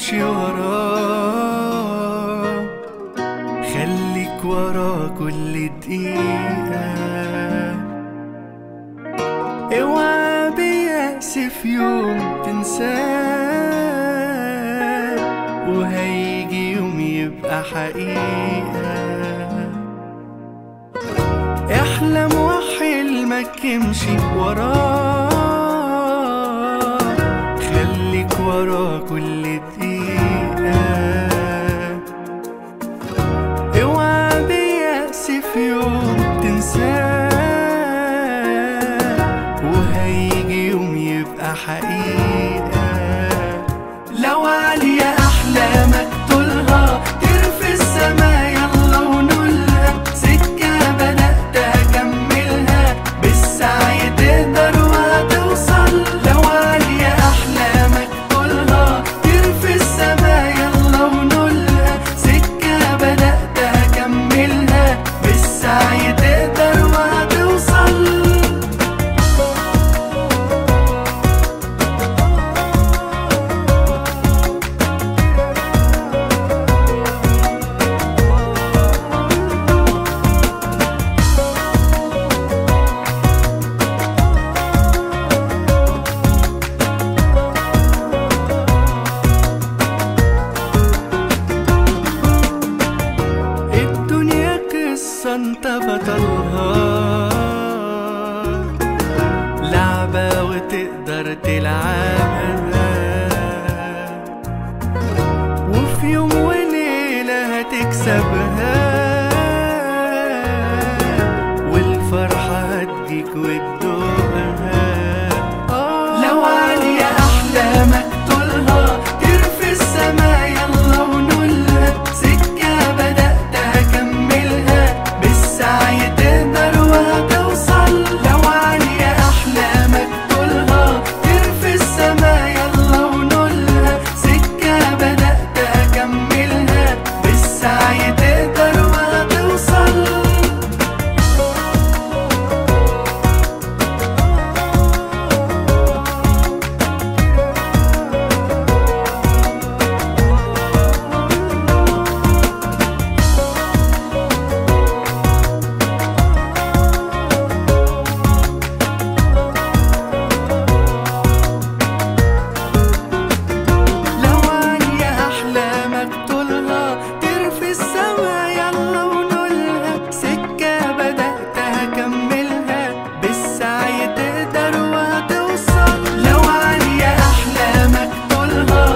تمشي وراه، خليك وراه كل دقيقة. اوعى بيأس في يوم تنساه، وهيجي يوم يبقى حقيقة. احلم وحلمك امشي وراه، خليك وراه كل دقيقة. اوعى بيأس في يوم تنساه، وهيجي يوم يبقى حقيقة. لو عالية أحلامك طولها، طير في السما يلا ونقولها، سكة بدأت أكملها، بالسعي تقدر وهتوصل. لو عالية أحلامك طولها، طير في السما يلا ونقولها، سكة بدأت أكملها، بالسعي تقدر وهتوصل. انت بطلها، لعبة وتقدر تلعبها، وفي يوم وليلة هتكسبها، والفرحة هتجيك وتدوقها. لو عالية أحلامك طولها، طير في السما يلا ونقولها، سكة بدأت أكملها، بالسعي تقدر وهتوصل. لو عالية أحلامك طولها، طير في السما يلا ونقولها، سكة بدأت أكملها، بالسعي تقدر وهتوصل.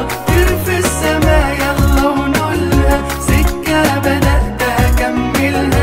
بدأت أكملها.